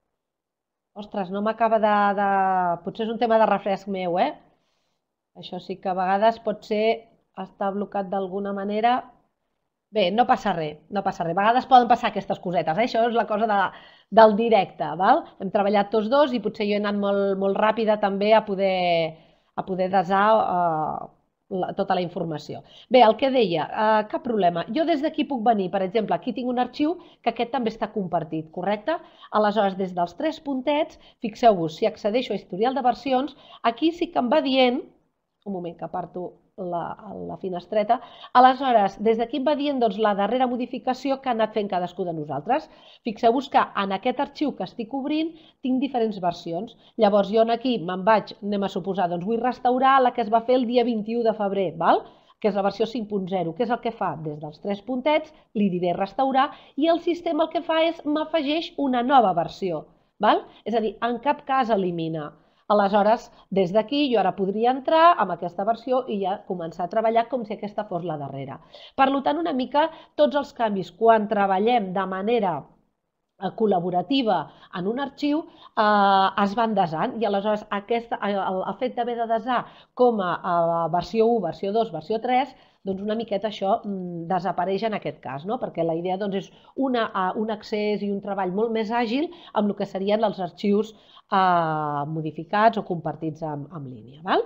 [SPEAKER 2] Ostres, no m'acaba de, de... Potser és un tema de refresc meu, eh? Això sí que a vegades pot ser estar blocat d'alguna manera. Bé, no passa res, no passa res. A vegades poden passar aquestes cosetes, eh? Això és la cosa de, del directe, val? Hem treballat tots dos i potser jo he anat molt, molt ràpida també a poder, a poder desar eh, la, tota la informació. Bé, el que deia, eh, cap problema. Jo des d'aquí puc venir, per exemple, aquí tinc un arxiu que aquest també està compartit, correcte? Aleshores, des dels tres puntets, fixeu-vos, si accedeixo a historial de versions, aquí sí que em va dient, un moment que aparto la, la finestreta, aleshores, des d'aquí em va dient doncs, la darrera modificació que ha anat fent cadascú de nosaltres. Fixeu-vos que en aquest arxiu que estic obrint tinc diferents versions. Llavors jo aquí me'n vaig, anem a suposar, doncs vull restaurar la que es va fer el dia vint-i-u de febrer, val? Que és la versió cinc punt zero. Què és el que fa? Des dels tres puntets li diré restaurar i el sistema el que fa és m'afegeix una nova versió. Val? És a dir, en cap cas elimina. Aleshores, des d'aquí jo ara podria entrar amb aquesta versió i ja començar a treballar com si aquesta fos la darrera. Per tant, una mica tots els canvis quan treballem de manera col·laborativa en un arxiu eh, es van desant i aleshores aquesta, el, el fet d'haver de desar com a, a versió u, versió dos, versió tres, doncs una miqueta això mm, desapareix en aquest cas, no? Perquè la idea doncs, és una, un accés i un treball molt més àgil amb el que serien els arxius eh, modificats o compartits en, en línia. Val?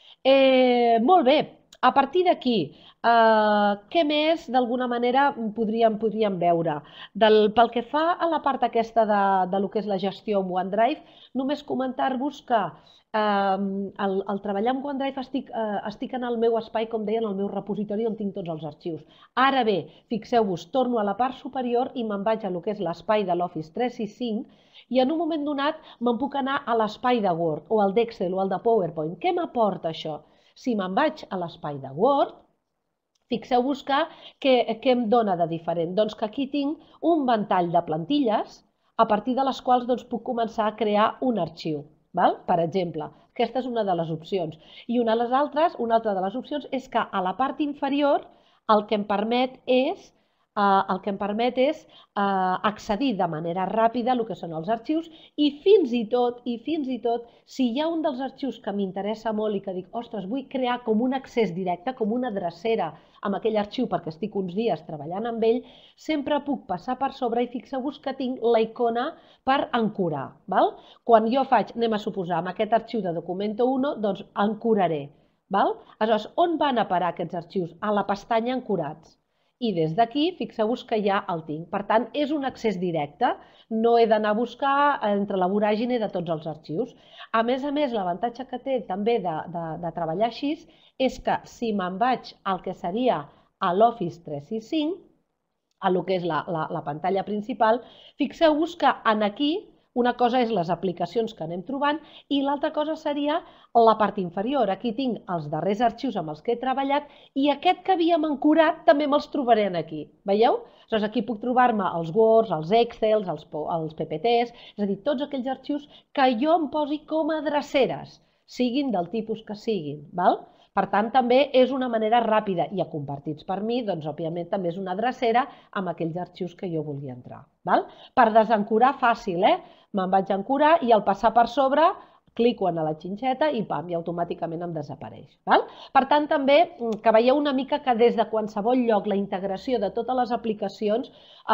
[SPEAKER 2] Eh, molt bé, a partir d'aquí, eh, què més d'alguna manera podríem, podríem veure? Del, pel que fa a la part aquesta de, de lo que és la gestió amb OneDrive, només comentar-vos que eh, al, al treballar amb OneDrive estic, eh, estic en el meu espai, com deia, en el meu repositori on tinc tots els arxius. Ara bé, fixeu-vos, torno a la part superior i me'n vaig a lo que és l'espai de l'Office tres sis cinc i en un moment donat me'n puc anar a l'espai de Word o al d'Excel o al de PowerPoint. Què m'aporta això? Si me'n vaig a l'espai de Word, fixeu-vos que què em dona de diferent? Doncs que aquí tinc un ventall de plantilles a partir de les quals doncs, puc començar a crear un arxiu. Val? Per exemple, aquesta és una de les opcions. I una de les altres, una altra de les opcions és que a la part inferior el que em permet és Uh, el que em permet és uh, accedir de manera ràpida a el que són els arxius i fins i tot, i fins i tot, si hi ha un dels arxius que m'interessa molt i que dic, ostres, vull crear com un accés directe, com una drecera amb aquell arxiu perquè estic uns dies treballant amb ell, sempre puc passar per sobre i fixeu-vos que tinc la icona per ancorar. Val? Quan jo faig, anem a suposar, amb aquest arxiu de Documento uno, doncs ancoraré. Val? Aleshores, on van a parar aquests arxius? A la pestanya Ancorats. I des d'aquí, fixeu-vos que ja el tinc. Per tant, és un accés directe. No he d'anar a buscar entre la voràgine de tots els arxius. A més a més, l'avantatge que té també de, de, de treballar així és que si me'n vaig al que seria a l'Office tres sis cinc, a lo que és la, la, la pantalla principal, fixeu-vos que en aquí una cosa és les aplicacions que anem trobant i l'altra cosa seria la part inferior. Aquí tinc els darrers arxius amb els que he treballat i aquest que havíem ancorat també me'ls trobaré aquí. Veieu? Aleshores, aquí puc trobar-me els Words, els Excels, els, els P P Ts, és a dir, tots aquells arxius que jo em posi com a dreceres, siguin del tipus que siguin. Val? Per tant, també és una manera ràpida i a compartits per mi, doncs, òbviament, també és una drecera amb aquells arxius que jo volia entrar. Val? Per desancorar, fàcil, eh? Me'n vaig a ancorar i al passar per sobre clico en la xinxeta i pam, i automàticament em desapareix. Val? Per tant, també que veieu una mica que des de qualsevol lloc la integració de totes les aplicacions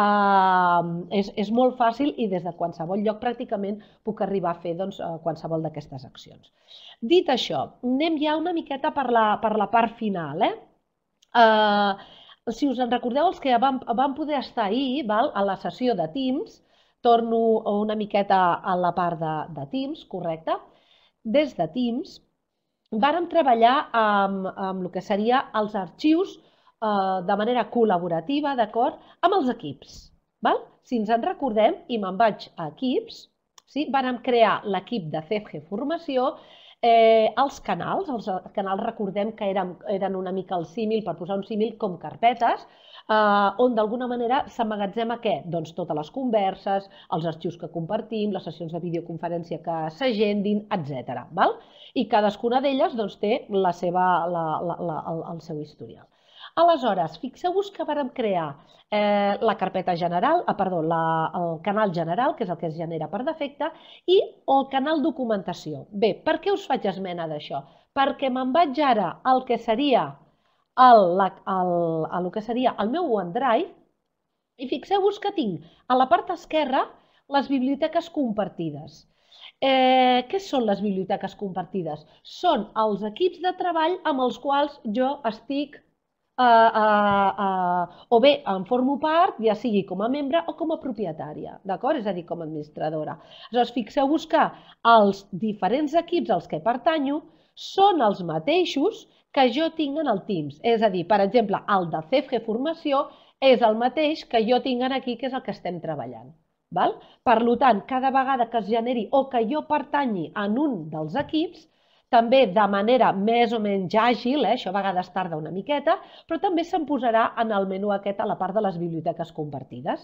[SPEAKER 2] eh, és, és molt fàcil i des de qualsevol lloc pràcticament puc arribar a fer doncs, qualsevol d'aquestes accions. Dit això, anem ja una miqueta per la, per la part final. Eh? Eh, si us en recordeu, els que vam, vam poder estar ahir val, a la sessió de Teams, torno una miqueta a la part de, de Teams, correcte? Des de Teams vàrem treballar amb, amb el que seria els arxius eh, de manera col·laborativa, d'acord, amb els equips. Val? Si ens en recordem, i me'n vaig a equips, sí? Vàrem crear l'equip de C F G Formació, eh, els canals, els canals recordem que eren, eren una mica el símil, per posar un símil, com carpetes, Uh, on d'alguna manera s'emmagatzema què? Doncs totes les converses, els arxius que compartim, les sessions de videoconferència que s'agendin, etcètera. I cadascuna d'elles doncs, té la seva, la, la, la, el, el seu historial. Aleshores, fixeu-vos que vàrem crear eh, la carpeta general, ah, perdó, la, el canal general, que és el que es genera per defecte, i el canal documentació. Bé, per què us faig esmena d'això? Perquè me'n vaig ara al que seria El, el, el que seria el meu OneDrive i fixeu-vos que tinc a la part esquerra les biblioteques compartides. Eh, què són les biblioteques compartides? Són els equips de treball amb els quals jo estic eh, eh, eh, o bé en formo part, ja sigui com a membre o com a propietària, d'acord? És a dir, com a administradora. Aleshores, fixeu-vos que els diferents equips als que pertanyo són els mateixos que jo tinc en el Teams. És a dir, per exemple, el de C F G Formació és el mateix que jo tinc aquí, que és el que estem treballant. Per tant, cada vegada que es generi o que jo pertanyi en un dels equips, també de manera més o menys àgil, això a vegades tarda una miqueta, però també se'm posarà en el menú aquest a la part de les biblioteques compartides.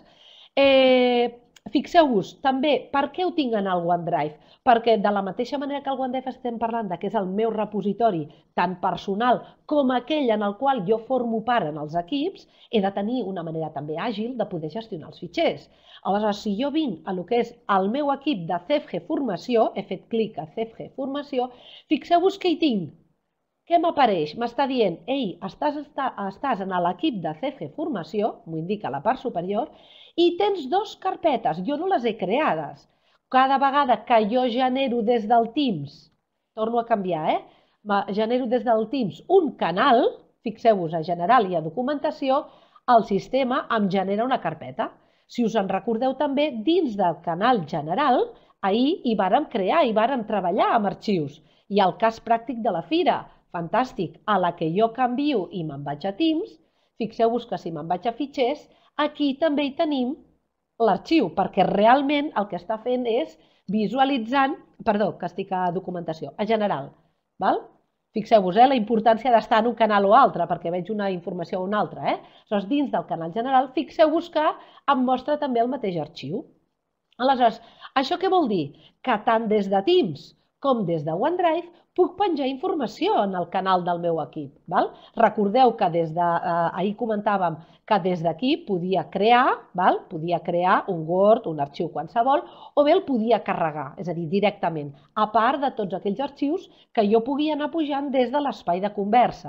[SPEAKER 2] Fixeu-vos, també, per què ho tinc en el OneDrive? Perquè de la mateixa manera que el OneDrive estem parlant que és el meu repositori tant personal com aquell en el qual jo formo part en els equips, he de tenir una manera també àgil de poder gestionar els fitxers. Aleshores, si jo vinc a lo que és el meu equip de C F G Formació, he fet clic a C F G Formació, fixeu-vos que hi tinc. Què m'apareix? M'està dient, ei, estàs, estàs en l'equip de C F G Formació, m'ho indica a la part superior, i tens dues carpetes, jo no les he creades. Cada vegada que jo genero des del Teams, torno a canviar, eh? genero des del Teams un canal, fixeu-vos a general i a documentació, el sistema em genera una carpeta. Si us en recordeu també, dins del canal general, ahir hi vàrem crear, hi vàrem treballar amb arxius. I el cas pràctic de la fira, fantàstic, a la que jo canvio i me'n vaig a Teams, fixeu-vos que si me'n vaig a fitxers, aquí també hi tenim l'arxiu, perquè realment el que està fent és visualitzant, perdó, que estic a documentació, a general. Fixeu-vos la importància d'estar en un canal o altre, perquè veig una informació o una altra. Aleshores, dins del canal general, fixeu-vos que em mostra també el mateix arxiu. Aleshores, això què vol dir? Que tant des de Teams com des de OneDrive puc penjar informació en el canal del meu equip. Recordeu que des de, ahir comentàvem que des d'aquí podia crear, podia crear un Word, un arxiu qualsevol, o bé el podia carregar, és a dir, directament, a part de tots aquells arxius que jo pugui anar pujant des de l'espai de conversa.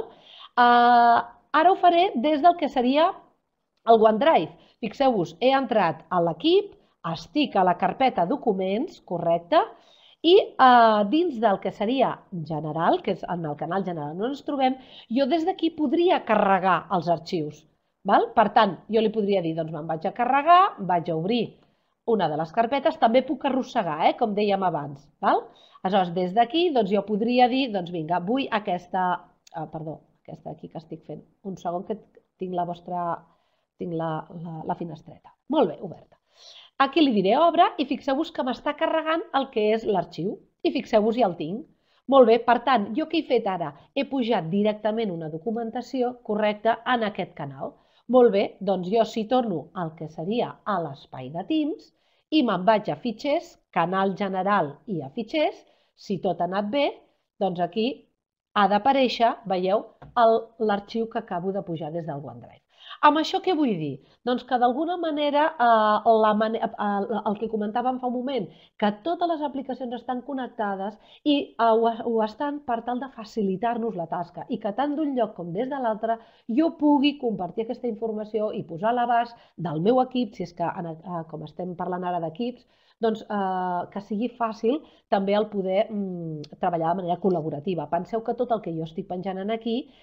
[SPEAKER 2] Ara ho faré des del que seria el OneDrive. Fixeu-vos, he entrat a l'equip, estic a la carpeta documents, correcte, i dins del que seria general, que és en el canal general on ens trobem, jo des d'aquí podria carregar els arxius. Per tant, jo li podria dir, doncs me'n vaig a carregar, vaig a obrir una de les carpetes, també puc arrossegar, com dèiem abans. Aleshores, des d'aquí jo podria dir, doncs vinga, vull aquesta, perdó, aquesta aquí que estic fent, un segon que tinc la vostra, tinc la finestreta. Molt bé, oberta. Aquí li diré obre i fixeu-vos que m'està carregant el que és l'arxiu. I fixeu-vos, ja el tinc. Molt bé, per tant, jo què he fet ara? He pujat directament una documentació correcta en aquest canal. Molt bé, doncs jo si torno al que seria a l'espai de Teams i me'n vaig a fitxers, canal general i a fitxers, si tot ha anat bé, doncs aquí ha d'aparèixer, veieu, l'arxiu que acabo de pujar des del OneDrive. Amb això què vull dir? Doncs que d'alguna manera, el que comentàvem fa un moment, que totes les aplicacions estan connectades i ho estan per tal de facilitar-nos la tasca i que tant d'un lloc com des de l'altre jo pugui compartir aquesta informació i posar a l'abast del meu equip, si és que, com estem parlant ara d'equips, doncs que sigui fàcil també el poder treballar de manera col·laborativa. Penseu que tot el que jo estic penjant aquí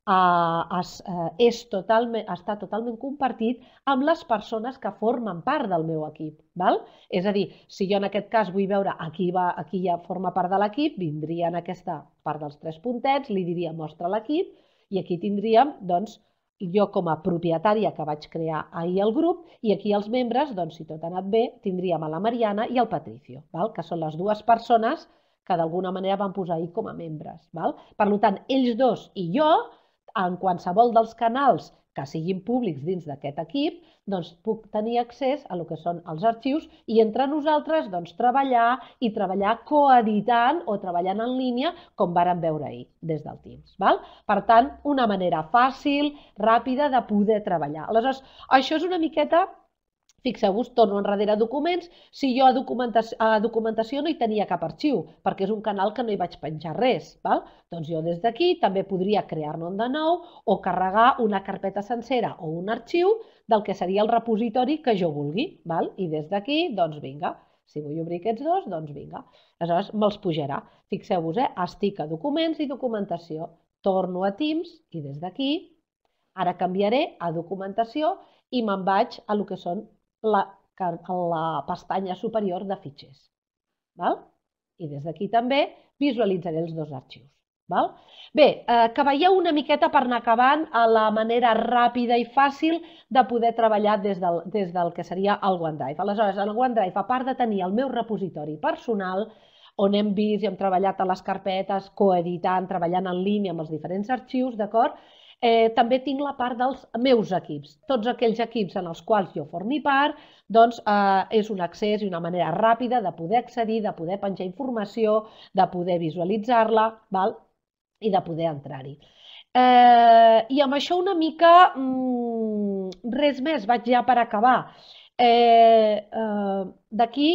[SPEAKER 2] és totalment, està totalment compartit amb les persones que formen part del meu equip. Val? És a dir, si jo en aquest cas vull veure a qui, va, a qui ja forma part de l'equip, vindria en aquesta part dels tres puntets, li diria mostra l'equip, i aquí tindríem, doncs, jo com a propietària que vaig crear ahir el grup, i aquí els membres, doncs, si tot ha anat bé, tindríem a la Mariana i el Patricio, val? Que són les dues persones que d'alguna manera van posar ahir com a membres. Val? Per tant, ells dos i jo, en qualsevol dels canals que siguin públics dins d'aquest equip, doncs puc tenir accés a el que són els arxius i entre nosaltres doncs, treballar i treballar coeditant o treballant en línia com vàrem veure ahir des del Teams. Val? Per tant, una manera fàcil, ràpida de poder treballar. Aleshores, això és una miqueta... Fixeu-vos, torno enrere a documents, si jo a documentació, a documentació no hi tenia cap arxiu, perquè és un canal que no hi vaig penjar res. Val? Doncs jo des d'aquí també podria crear-ne de nou o carregar una carpeta sencera o un arxiu del que seria el repositori que jo vulgui. Val? I des d'aquí, doncs vinga, si vull obrir aquests dos, doncs vinga. Aleshores me'ls pujarà. Fixeu-vos, eh? Estic a documents i documentació. Torno a Teams i des d'aquí, ara canviaré a documentació i me'n vaig a el que són La, la pestanya superior de fitxers. Val? I des d'aquí també visualitzaré els dos arxius. Val? Bé, eh, que veieu una miqueta per anar acabant a la manera ràpida i fàcil de poder treballar des del, des del que seria el OneDrive. Aleshores, en el OneDrive, a part de tenir el meu repositori personal, on hem vist i hem treballat a les carpetes, coeditant, treballant en línia amb els diferents arxius, d'acord? Eh, també tinc la part dels meus equips. Tots aquells equips en els quals jo formi part, doncs eh, és un accés i una manera ràpida de poder accedir, de poder penjar informació, de poder visualitzar-la, val? I de poder entrar-hi. Eh, I amb això una mica, mmm, res més, vaig ja per acabar. Eh, eh, D'aquí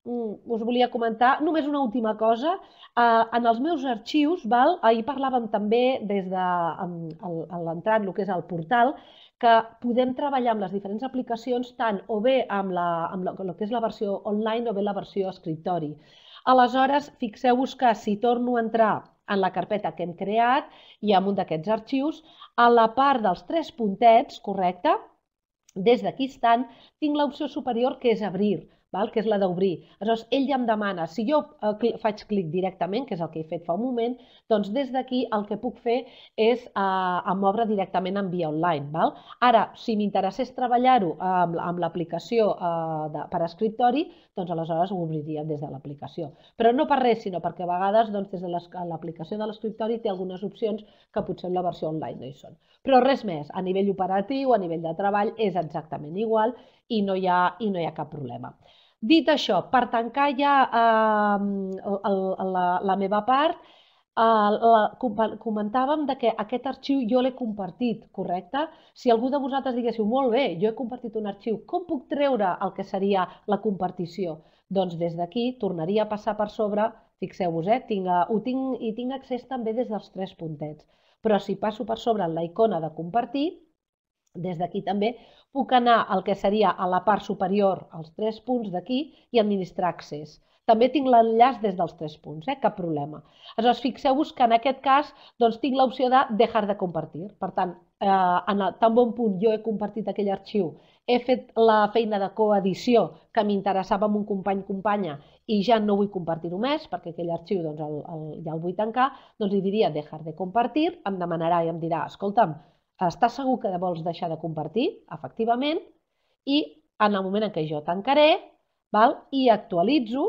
[SPEAKER 2] us volia comentar només una última cosa. En els meus arxius, val, ahir parlàvem també des de l'entrada, el que és el portal, que podem treballar amb les diferents aplicacions tant o bé amb, la, amb el que és la versió online o bé la versió escriptori. Aleshores, fixeu-vos que si torno a entrar en la carpeta que hem creat i en un d'aquests arxius, a la part dels tres puntets, correcte, des d'aquí estan, tinc l'opció superior que és obrir, val? Que és la d'obrir. Aleshores, ell ja em demana, si jo eh, faig clic directament, que és el que he fet fa un moment, doncs des d'aquí el que puc fer és eh, moure directament en via online. Val? Ara, si m'interessés treballar-ho amb, amb l'aplicació eh, per escriptori, doncs aleshores ho obriria des de l'aplicació. Però no per res, sinó perquè a vegades doncs, des de l'aplicació de l'escriptori té algunes opcions que potser en la versió online no hi són. Però res més, a nivell operatiu, a nivell de treball, és exactament igual i no hi ha, i no hi ha cap problema. Dit això, per tancar ja eh, la, la meva part, eh, la, comentàvem de que aquest arxiu jo l'he compartit, correcte? Si algú de vosaltres diguéssiu, molt bé, jo he compartit un arxiu, com puc treure el que seria la compartició? Doncs des d'aquí tornaria a passar per sobre, fixeu-vos, eh, tinc, ho tinc, i tinc accés també des dels tres puntets. Però si passo per sobre la icona de compartir, des d'aquí també puc anar al que seria a la part superior, als tres punts d'aquí, i administrar accés. També tinc l'enllaç des dels tres punts, eh? Cap problema. Aleshores, fixeu-vos que en aquest cas doncs, tinc l'opció de dejar de compartir. Per tant, eh, en tan bon punt jo he compartit aquell arxiu, he fet la feina de coedició que m'interessava amb un company o companya i ja no vull compartir-ho més perquè aquell arxiu doncs, el, el, ja el vull tancar, doncs li diria dejar de compartir, em demanarà i em dirà, escolta'm, estàs segur que vols deixar de compartir? Efectivament, i en el moment en què jo tancaré, val, i actualitzo,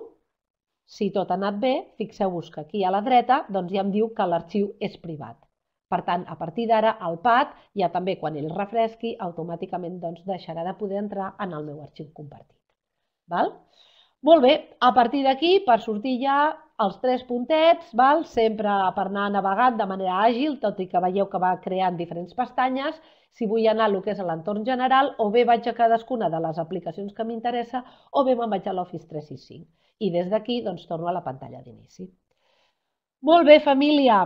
[SPEAKER 2] si tot ha anat bé, fixeu-vos que aquí a la dreta doncs ja em diu que l'arxiu és privat. Per tant, a partir d'ara, el pad, ja també quan ell refresqui, automàticament doncs, deixarà de poder entrar en el meu arxiu compartit. Val? Molt bé, a partir d'aquí, per sortir ja els tres puntets, val? Sempre per anar navegant de manera àgil, tot i que veieu que va creant diferents pestanyes, si vull anar a lo que és l'entorn general, o bé vaig a cadascuna de les aplicacions que m'interessa, o bé me'n vaig a l'Office tres sis cinc. I des d'aquí, doncs, torno a la pantalla d'inici. Molt bé, família.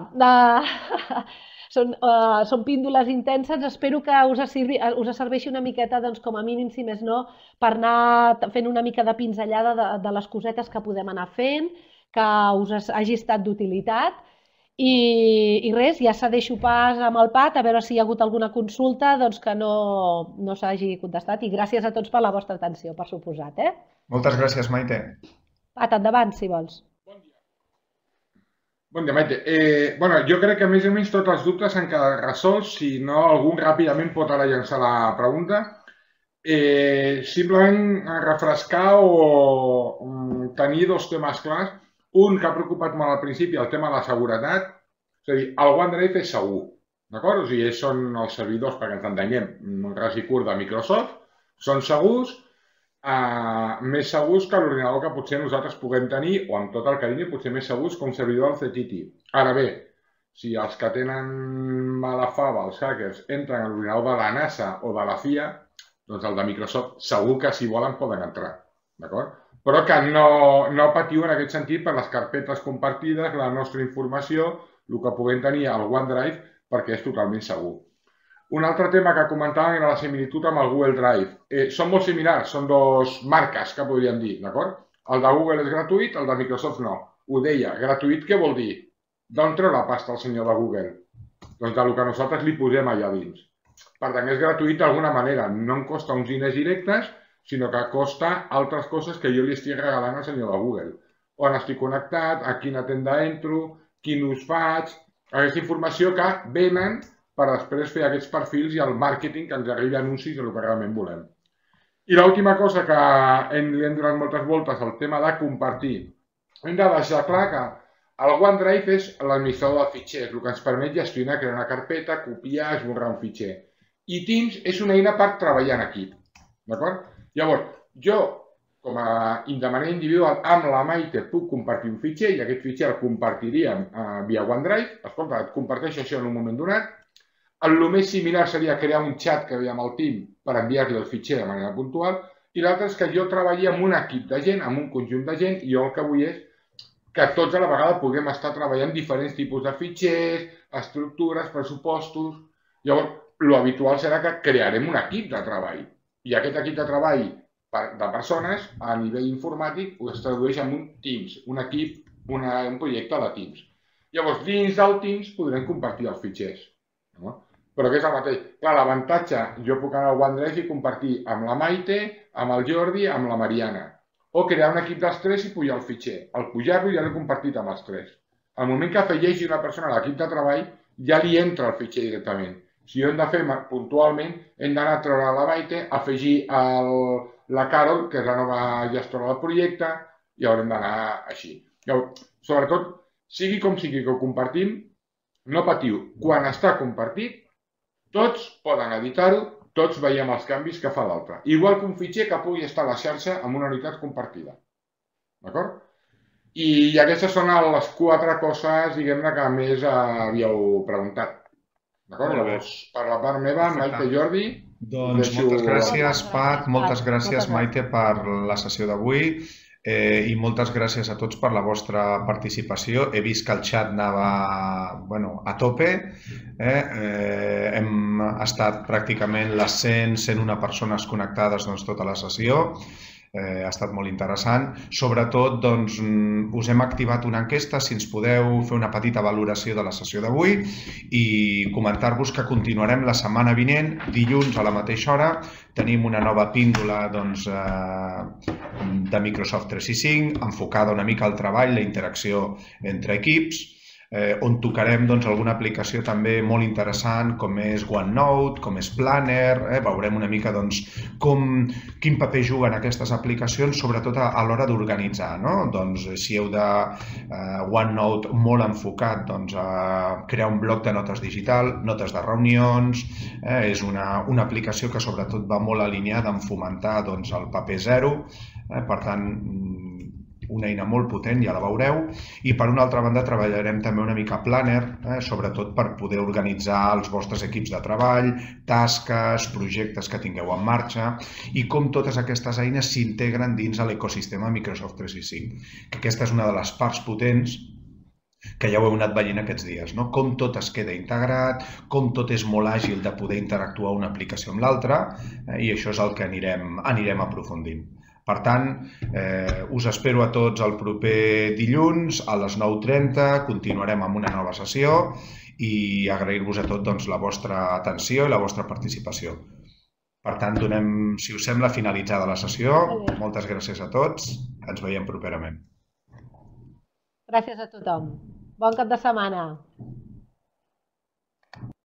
[SPEAKER 2] Són, uh, són píndoles intenses, espero que us, sirvi, us serveixi una miqueta, doncs, com a mínim, si més no, per anar fent una mica de pinzellada de, de les cosetes que podem anar fent, que us hagi estat d'utilitat. I res, ja cedeixo pas amb el Pat a veure si hi ha hagut alguna consulta que no s'hagi contestat. I gràcies a tots per la vostra atenció, per suposat.
[SPEAKER 1] Moltes gràcies, Maite.
[SPEAKER 2] Pat, endavant, si vols.
[SPEAKER 3] Bon dia, Maite. Jo crec que més o menys tots els dubtes s'han quedat resolts. Si no, algun ràpidament pot ara llançar la pregunta. Simplement refrescar o tenir dos temes clars. Un que ha preocupat molt al principi, el tema de la seguretat. És a dir, el OneDrive és segur, d'acord? O sigui, són els servidors, perquè ens entenguem, un ras i curt de Microsoft, són segurs, més segurs que l'ordinador que potser nosaltres puguem tenir, o amb tot el carinyo, potser més segurs que un servidor del C T T. Ara bé, si els que tenen mala fava, els hackers, entren a l'ordinador de la NASA o de la C I A, doncs el de Microsoft segur que si volen poden entrar, d'acord? Però que no patiu en aquest sentit per les carpetes compartides, la nostra informació, el que puguem tenir al OneDrive, perquè és totalment segur. Un altre tema que comentàvem era la similitud amb el Google Drive. Són molt similars, són dos marques que podríem dir, d'acord? El de Google és gratuït, el de Microsoft no. Ho deia, gratuït què vol dir? D'on treu la pasta el senyor de Google? Doncs del que nosaltres li posem allà dins. Per tant, és gratuït d'alguna manera, no em costa uns diners directes, sinó que costa altres coses que jo li estic regalant al senyor de Google. On estic connectat, a quina tenda entro, quin ús faig, aquesta informació que venen per després fer aquests perfils i el màrqueting que ens arribi anuncis del que realment volem. I l'última cosa que hem donat moltes voltes, el tema de compartir. Hem de deixar clar que el OneDrive és l'administrador de fitxers, el que ens permet gestionar, crear una carpeta, copiar, esborrar un fitxer. I Teams és una eina per treballar en equip, d'acord? Llavors, jo, com a de manera individual, amb la Maite puc compartir un fitxer i aquest fitxer el compartiríem via OneDrive. Escolta, et comparteixo això en un moment donat. El més similar seria crear un xat que veiem al team per enviar-li el fitxer de manera puntual. I l'altre és que jo treballi amb un equip de gent, amb un conjunt de gent, i jo el que vull és que tots a la vegada puguem estar treballant diferents tipus de fitxers, estructures, pressupostos. Llavors, l'habitual serà que crearem un equip de treball. I aquest equip de treball de persones, a nivell informàtic, es tradueix en un Teams, un equip, un projecte de Teams. Llavors, dins del Teams podrem compartir els fitxers. Però que és el mateix. Clar, l'avantatge, jo puc anar al OneDrive i compartir amb la Maite, amb el Jordi, amb la Mariana. O crear un equip dels tres i pujar el fitxer. Al pujar-lo ja l'he compartit amb els tres. Al moment que afegeixi una persona a l'equip de treball, ja li entra el fitxer directament. Si ho hem de fer puntualment, hem d'anar a treure la Maite, afegir la Carol, que és la nova gestora del projecte, i haurem d'anar així. Sobretot, sigui com sigui que ho compartim, no patiu. Quan està compartit, tots poden editar-ho, tots veiem els canvis que fa l'altre. Igual que un fitxer que pugui estar a la xarxa amb una unitat compartida. D'acord? I aquestes són les quatre coses, diguem-ne, que més havíeu preguntat. D'acord? Llavors, per la part meva, Maite, Jordi...
[SPEAKER 1] Doncs moltes gràcies, Pat, moltes gràcies, Maite, per la sessió d'avui i moltes gràcies a tots per la vostra participació. He vist que el xat anava a tope. Hem estat pràcticament les cent, cent una persones connectades tota la sessió. Ha estat molt interessant. Sobretot, doncs, us hem activat una enquesta, si ens podeu fer una petita valoració de la sessió d'avui i comentar-vos que continuarem la setmana vinent, dilluns a la mateixa hora. Tenim una nova píndola de Microsoft tres sis cinc, enfocada una mica al treball, la interacció entre equips, on tocarem alguna aplicació també molt interessant com és OneNote, com és Planner. Veurem una mica quin paper juguen aquestes aplicacions, sobretot a l'hora d'organitzar. Si heu de OneNote molt enfocat a crear un bloc de notes digital, notes de reunions, és una aplicació que sobretot va molt alineada en fomentar el paper zero. Per tant, una eina molt potent, ja la veureu. I per una altra banda treballarem també una mica Planner, sobretot per poder organitzar els vostres equips de treball, tasques, projectes que tingueu en marxa i com totes aquestes eines s'integren dins de l'ecosistema Microsoft tres sis cinc. Aquesta és una de les parts potents que ja ho heu anat veient aquests dies, com tot es queda integrat, com tot és molt àgil de poder interactuar una aplicació amb l'altra, i això és el que anirem aprofundint. Per tant, eh, us espero a tots el proper dilluns a les nou i trenta, continuarem amb una nova sessió i agrair-vos a tots doncs, la vostra atenció i la vostra participació. Per tant, donem, si us sembla, finalitzada la sessió. Moltes gràcies a tots. Ens veiem properament.
[SPEAKER 2] Gràcies a tothom. Bon cap de setmana.